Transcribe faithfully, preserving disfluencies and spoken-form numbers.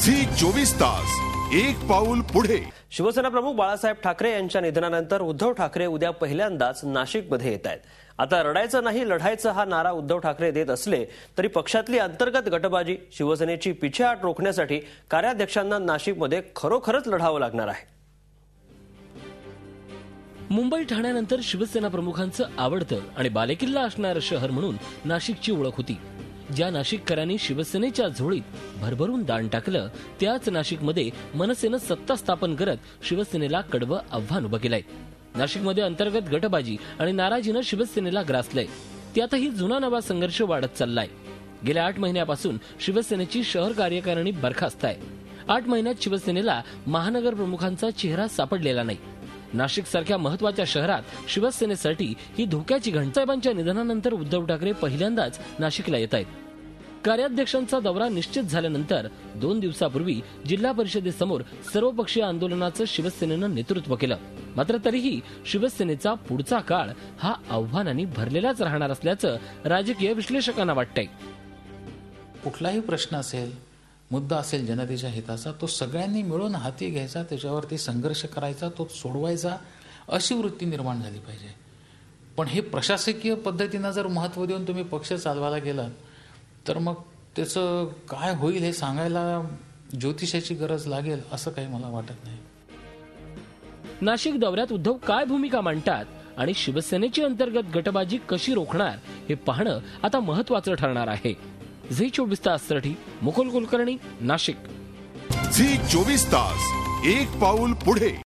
Zee चोवीस तास एक पाऊल पुढे। शिवसेना प्रमुख बाळासाहेब ठाकरे यांच्या निधनानंतर उद्धव ठाकरे उद्या पहिल्यांदाच नाशिकमध्ये येत आहेत। आता रडायचं नाही लढायचं हा नारा उद्धव ठाकरे देत असले तरी पक्षातली अंतर्गत गटबाजी, शिवसेनेची पिछेहाट रोखण्यासाठी कार्याध्यक्षांना नाशिकमध्ये खरोखरच लढावं लागणार आहे। मुंबई ठाण्यानंतर शिवसेना प्रमुखांचं आवडतं आणि बालेकिल्ला असणारं शहर म्हणून नाशिकची ओळख होती। ज्या नाशिककरांनी शिवसेनेच्या झोळीत भरभरून दान टाकलं त्याच नाशिकमध्ये मनसेनं सत्ता स्थापन करत शिवसेनेला कडवं आव्हान उभं केलंय। नाशिकमध्ये अंतर्गत गटबाजी आणि नाराजीनं शिवसेनेला ग्रासलंय। त्यातही जुना नवा संघर्ष वाढत चाललाय। गेल्या आठ महिन्यापासून शिवसेनेची शहर कार्यकारिणी बरखास्त आहे। आठ महिन्यात शिवसेनेला महानगर प्रमुखांचा चेहरा सापडलेला नाही। नाशिक सारख्या महत्वाच्या शहरात शिवसेनेसाठी ही धोक्याची घंटा। साहेबांच्या निधनानंतर उद्धव ठाकरे पहिल्यांदाच नाशिकला येत आहेत। कार्याध्यक्षांचा दौरा निश्चित झाल्यानंतर दोन दिवसापूर्वी जिल्हा परिषदेसमोर सर्वपक्षीय आंदोलनाचं शिवसेनेनं नेतृत्व केलं। मात्र तरीही शिवसेनेचा पुढचा काळ हा आव्हानांनी भरलेलाच राहणार असल्याचं राजकीय विश्लेषकांना वाटतंय। कुठलाही प्रश्न असेल, मुद्दा असेल जनतेच्या हिताचा, तो सगळ्यांनी मिळून हाती घ्यायचा, त्याच्यावरती संघर्ष करायचा, तो सोडवायचा, अशी वृत्ती निर्माण झाली पाहिजे। पण हे प्रशासकीय पद्धतीनं जर महत्त्व देऊन तुम्ही पक्ष चालवायला गेलात तर मग त्याचं काय होईल हे सांगायला ज्योतिषाची गरज लागेल असं काही मला वाटत नाही। नाशिक दौऱ्यात उद्धव काय भूमिका मांडतात आणि शिवसेनेची अंतर्गत गटबाजी कशी रोखणार हे पाहणं आता महत्त्वाचं ठरणार आहे। झी चोवीस ताससाठी मुकुल कुलकर्णी, नाशिक। झी चोवीस तास एक पाऊल पुढे।